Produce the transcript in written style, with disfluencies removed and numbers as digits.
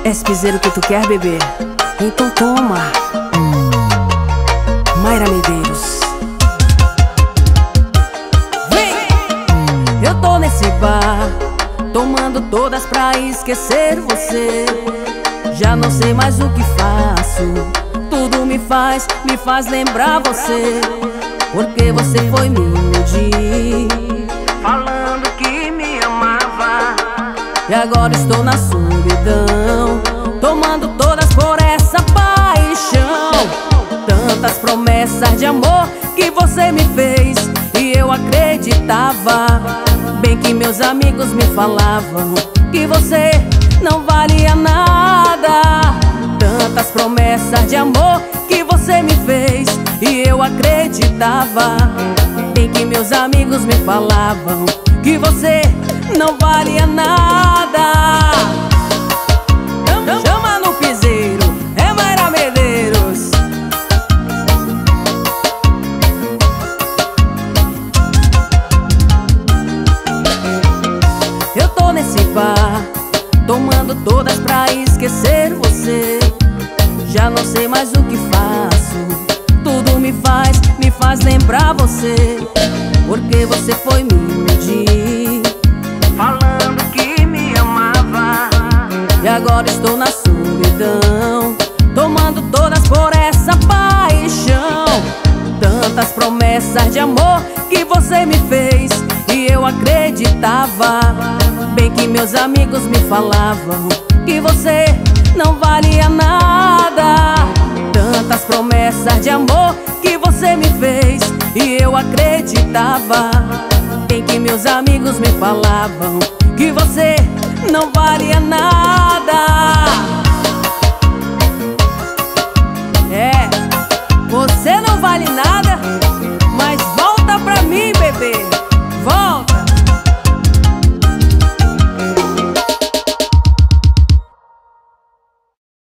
És piseiro que tu quer beber? Então toma. Mayra Medeiros. Vem! Eu tô nesse bar, tomando todas pra esquecer você. Já não sei mais o que faço, tudo me faz lembrar você. Porque você foi me iludir, falando que me amava. E agora estou na solidão, tomando todas por essa paixão. Tantas promessas de amor que você me fez, e eu acreditava. Bem que meus amigos me falavam que você não valia nada. Tantas promessas de amor que você me fez, e eu acreditava. Bem que meus amigos me falavam que você não valia nada. Chama no piseiro, é Mayra Medeiros. Eu tô nesse bar, tomando todas pra esquecer você. Já não sei mais o que faço, tudo me faz lembrar você. Porque você foi me iludir, falando que me amava. E agora estou na solidão, tomando todas por essa paixão. Tantas promessas de amor que você me fez, e eu acreditava. Bem que meus amigos me falavam que você não valia nada. Tantas promessas de amor que você me fez, e eu acreditava. Bem que meus amigos me falavam que você não valia nada.